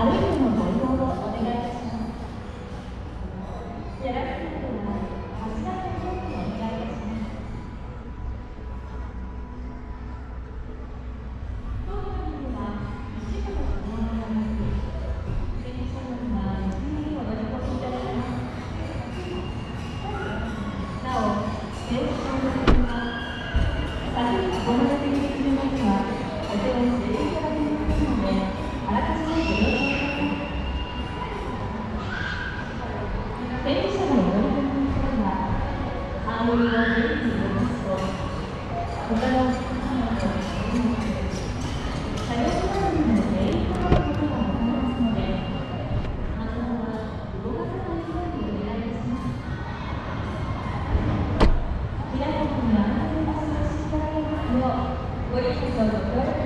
歩いてのご利用をお願いいたします。やられるのでは柱の準備をお願いいたします。当店には一部のご利用がなく、電車にはご自由にお乗り越しいただきます。なお、電車の線は先にお乗り継ぎする前にはお手を据えていただきますので、あらかじめご了承ください。電車のお乗り込みの際は、ハーモニーを手に入れますと、他のお客様と違います。車両周りの原因のことがわかりますので、ハンドルは動かさないようにお願いいたします。皆様に安全にお過ごしいただけますよう、ご理解とご協力